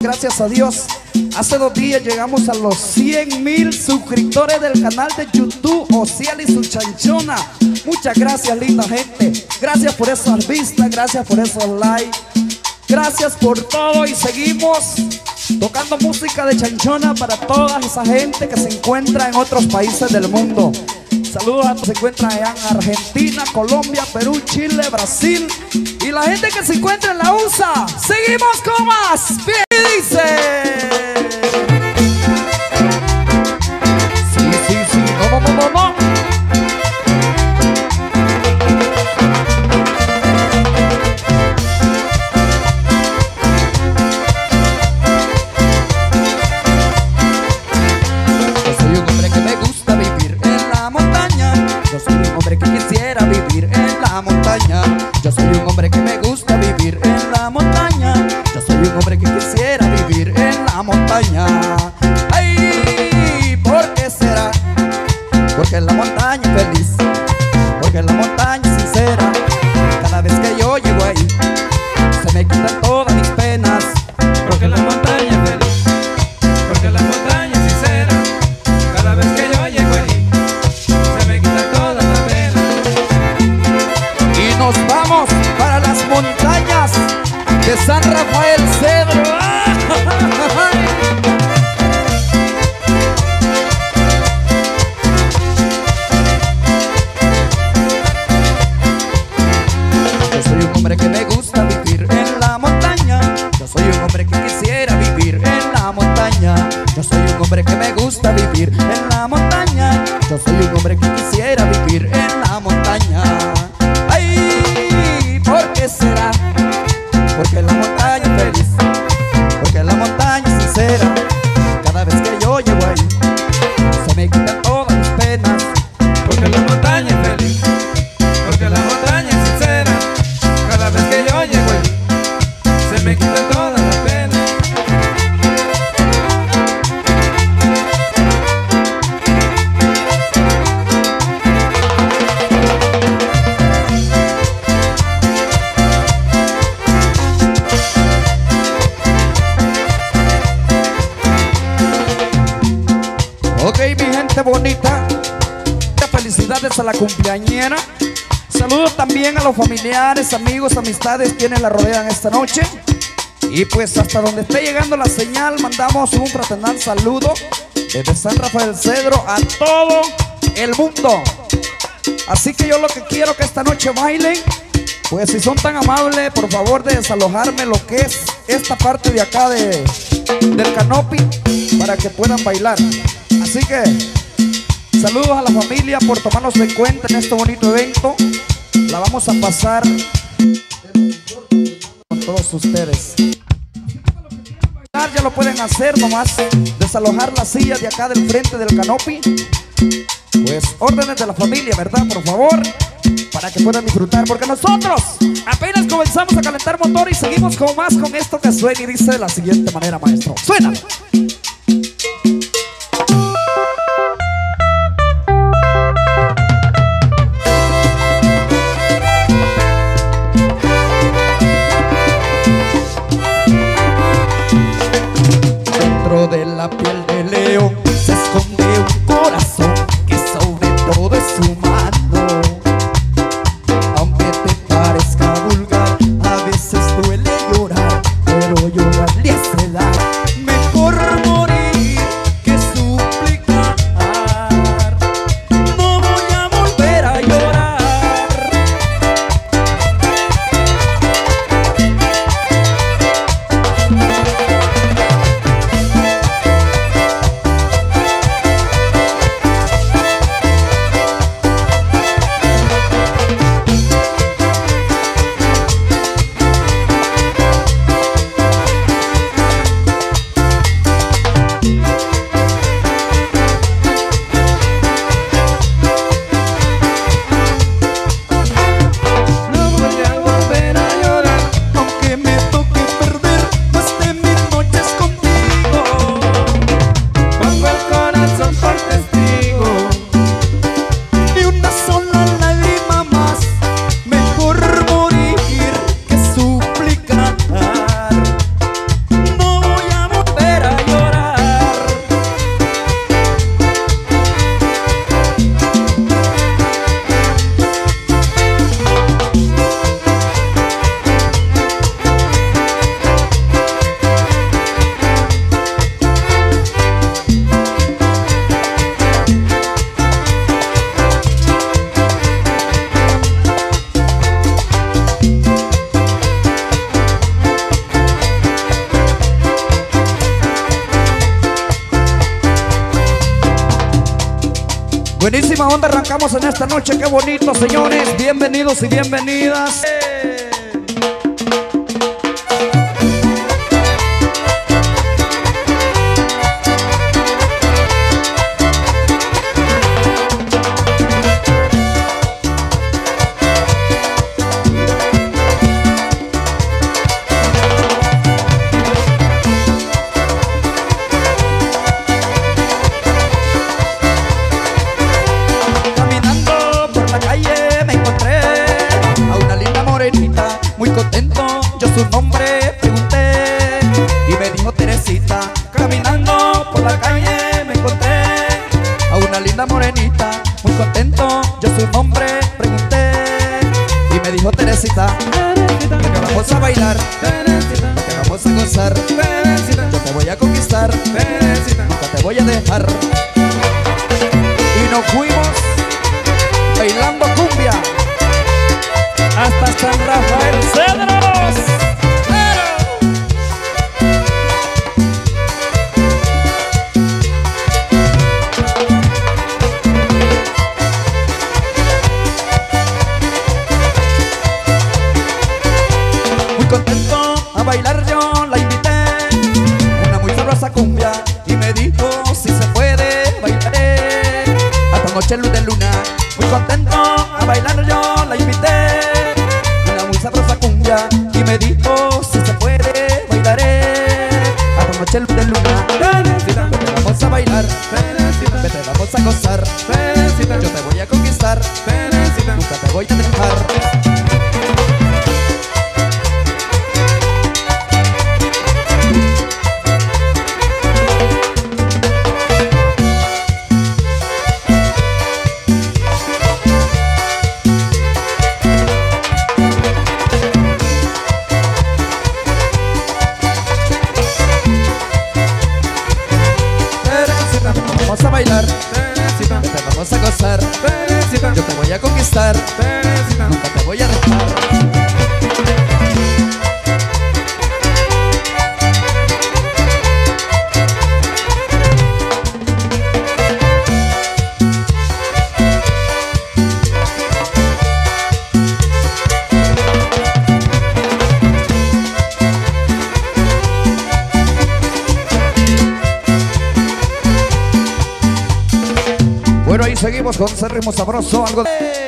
gracias a Dios. Hace 2 días llegamos a los 100,000 suscriptores del canal de YouTube Ociel y su Chanchona. Muchas gracias, linda gente. Gracias por esas vistas, gracias por esos likes. Gracias por todo y seguimos tocando música de Chanchona para toda esa gente que se encuentra en otros países del mundo. Saludos a los que se encuentran allá en Argentina, Colombia, Perú, Chile, Brasil y la gente que se encuentra en la USA. Seguimos con más. Bien, dice. Sí, no. Yo soy un hombre que quisiera vivir en la montaña. Yo soy un hombre que me gusta vivir en la montaña. Yo soy un hombre que quisiera vivir en la montaña. Ay, ¿por qué será? Porque en la montaña es feliz, porque en la montaña es sincera. Cada vez que yo llego ahí, se me quitan todas mis penas. Porque en la montaña es feliz, porque en la montaña es sincera. Cada vez que yo llego ahí, se me quitan todas las penas. Y nos vamos para las montañas de San Rafael Cedro. Yo soy un hombre que me gusta vivir en la montaña. Yo soy un hombre que quisiera vivir en la montaña. Yo soy un hombre que me gusta vivir en la montaña. Yo soy un hombre que quisiera vivir en la montaña. Ay, ¿por qué será? Porque la montaña es feliz, porque la montaña es sincera. Cada vez que yo llego ahí, se me quitan todas mis penas. Porque en la montaña es feliz, porque en la montaña es sincera. Cada vez que yo llego ahí, se me quitan todas las penas. Ok, mi gente bonita, felicidades a la cumpleañera. Saludos también a los familiares, amigos, amistades quienes la rodean esta noche. Y pues hasta donde esté llegando la señal, mandamos un fraternal saludo desde San Rafael Cedro a todo el mundo. Así que yo lo que quiero que esta noche bailen, pues si son tan amables, por favor de desalojarme lo que es esta parte de acá del canopy para que puedan bailar. Así que saludos a la familia por tomarnos en cuenta en este bonito evento. La vamos a pasar con todos ustedes. Ya lo pueden hacer, nomás desalojar las sillas de acá del frente del canopy. Pues órdenes de la familia, ¿verdad? Por favor, para que puedan disfrutar, porque nosotros apenas comenzamos a calentar motor y seguimos con más con esto que suena y dice de la siguiente manera, maestro. ¡Suena! Dentro de la piel de león se esconde un corazón que sobre todo es humano. Aunque te parezca vulgar, a veces duele llorar, pero llorar le hace dar mejor morir. Buenísima onda, arrancamos en esta noche, qué bonito, señores. Bienvenidos y bienvenidas. Muy contento, yo su nombre pregunté y me dijo Teresita. Caminando por la calle me encontré a una linda morenita. Muy contento, yo su nombre pregunté y me dijo Teresita. Que vamos a bailar, que vamos a gozar. Yo te voy a conquistar, nunca te voy a dejar. Y nos fuimos bailando cumbia hasta San Rafael Cedros. Muy contento a bailar yo la invité, una muy sabrosa cumbia, y me dijo si se puede bailaré hasta noche luz de luna. Muy contento a bailar yo la invité, sabrosa cumbia, y me dijo si se puede bailaré hasta noche luz de luna. Vete, vamos a bailar, vete, vamos a gozar. Yo te voy a conquistar, nunca te voy a dejar. Vamos a bailar, vete, vamos a gozar. Yo te voy a conquistar, nunca te voy a dejar. Bueno, ahí seguimos con ese ritmo sabroso, algo de...